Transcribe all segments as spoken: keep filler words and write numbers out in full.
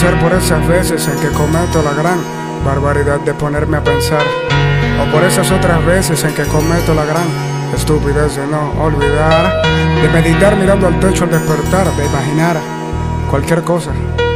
ser por esas veces en que cometo la gran barbaridad de ponerme a pensar, o por esas otras veces en que cometo la gran estupidez de no olvidar, de meditar mirando al techo al despertar, de imaginar cualquier cosa.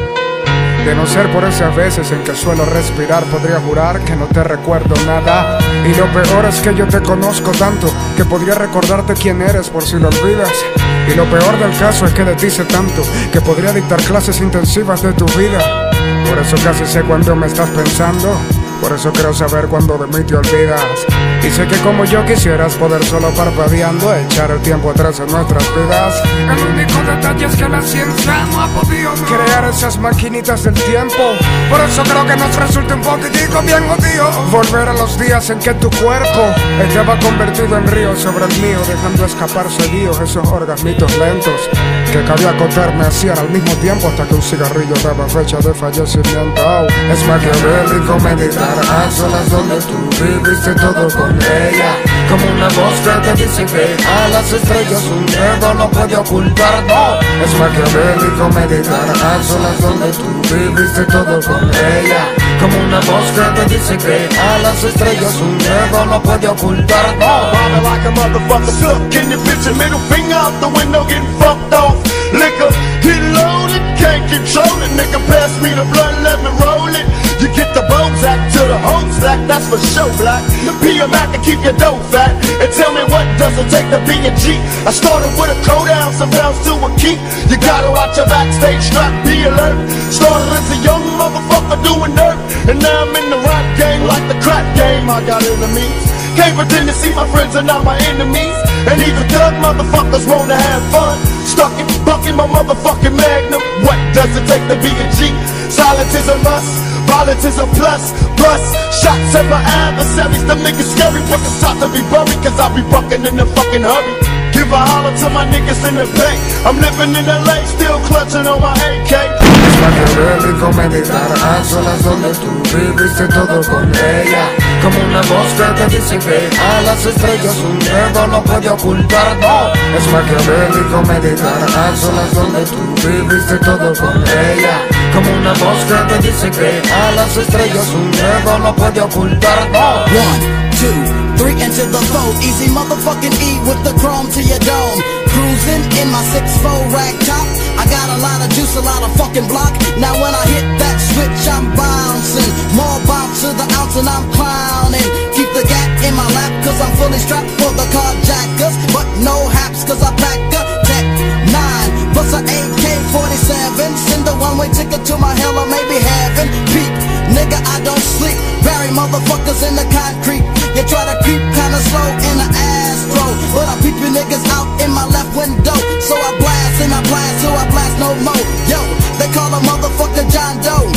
De no ser por esas veces en que suelo respirar, podría jurar que no te recuerdo nada. Y lo peor es que yo te conozco tanto que podría recordarte quién eres por si lo olvidas. Y lo peor del caso es que de ti sé tanto que podría dictar clases intensivas de tu vida. Por eso casi sé cuando me estás pensando, por eso creo saber cuando de mí te olvidas. Y sé que como yo quisieras poder solo parpadeando echar el tiempo atrás en nuestras vidas. El único detalle es que la ciencia no ha podido crear esas maquinitas del tiempo. Por eso creo que nos resulta un poquitico bien odio volver a los días en que tu cuerpo estaba convertido en río sobre el mío, dejando escapar seguidos esos orgasmitos lentos que cabía acotarme hacían al mismo tiempo hasta que un cigarrillo daba fecha de fallecimiento. Oh, es maquiavélico meditar a solas donde tú viviste todo con ella, como una voz que te dice que a las estrellas un dedo no puede ocultar. No, es maquiavélico meditar a solas donde tú viviste todo con ella, como una voz que te dice que a las estrellas un dedo no puede ocultar. No, bobbing like a motherfucker, look in your picture, middle finger out the window, getting fucked off. Liquor, get loaded, can't control it. Nigga, pass me the blunt, let me roll it. You get the Bozak to the whole stack, that's for sure, black. Be a Mac and keep your dough fat. And tell me what does it take to be a G? I started with a cold ounce of pounds to a key. You gotta watch your backstage strap, be alert. Started as a young motherfucker doing dirt, and now I'm in the rap game like the crack game. I got enemies, can't pretend to see my friends are not my enemies. And even thug motherfuckers wanna have fun, stuck in, bucking my motherfucking magnum. What does it take to be a G? Silence is a must, violence is a plus, plus shots at my adversaries, them niggas scary, but it's time to be buried, cause I be bucking in the fucking hurry. Give a holler to my niggas in the bank, I'm living in L A, still clutching on my A K. Es maquiavélico meditar a solas donde tú viviste todo con ella, como una voz que te dice que a las estrellas un dedo no puede ocultar. No, es maquiavélico meditar a solas donde tú viviste todo con ella, como una voz que te dice que a las estrellas un dedo no puede ocultar. No. One, two, three into the four, easy motherfucking E with the chrome to your dome. Cruising in my six four rag top, I got a lot of juice, a lot of fucking block. Now when I hit that switch, I'm bouncing, more bounce to the ounce and I'm clowning. Keep the gap in my lap, cause I'm fully strapped for the carjackers, but no haps, cause I pack a tech nine, plus a A K forty-seven. Send a one-way ticket to my hell or maybe heaven. Peep, nigga, I don't sleep, bury motherfuckers in the concrete. You try to creep kinda slow in the Astro, but I peep you niggas out in my left window. So I blast and I blast till I blast no more. Yo, they call a motherfucker John Doe.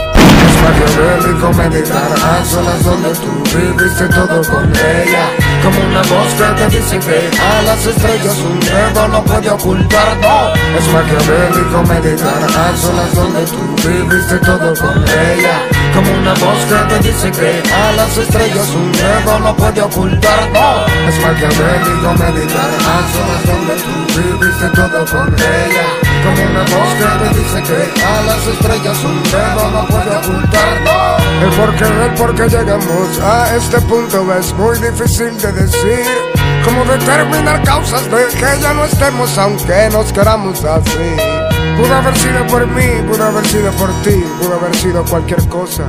Es maquiavélico meditar a solas donde tú viviste todo con ella, como una voz que te dice que a las estrellas un dedo no puede ocultar. No, es maquiavélico meditar a solas donde tú viviste todo con ella, como una voz que te dice que a las estrellas un dedo no puede ocultar. No, es maquiavélico meditar a solas donde tú viviste todo con ella, como una voz que te dice que a las estrellas un dedo no puede ocultar. No, el porqué del por qué llegamos a este punto es muy difícil de decir, como determinar causas de que ya no estemos aunque nos queramos así. Pudo haber sido por mí, pudo haber sido por ti, pudo haber sido cualquier cosa,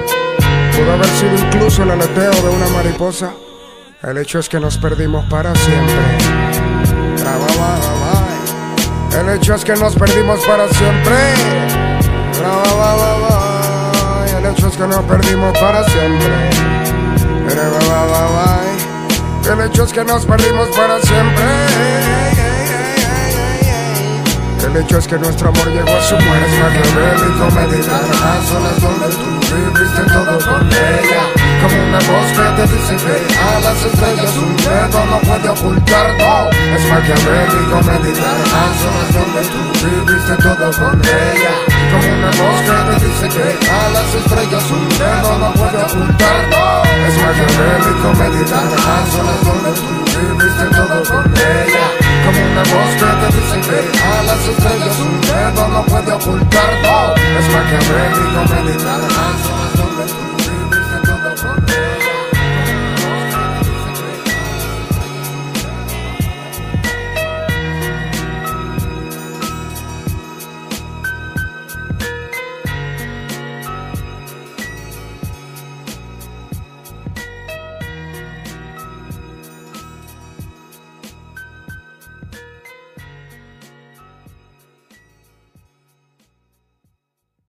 pudo haber sido incluso el aleteo de una mariposa. El hecho es que nos perdimos para siempre. El hecho es que nos perdimos para siempre. El hecho es que nos perdimos para siempre. El hecho es que nos perdimos para siempre. El hecho es que nuestro amor llegó a su muerte. Es maquiavélico meditar a solas donde tú viviste todo con ella, como una voz que te dice que a las estrellas un dedo no puede ocultar. No, es maquiavélico meditar a solas donde tú viviste todo con ella, como una voz que te dice que a las estrellas un dedo no puede ocultar. No, es maquiavélico meditar a solas donde tú viviste todo con ella, como una voz que te dice que a las estrellas un dedo no puede ocultar. No, es maquiavélico que aprendí con meditar.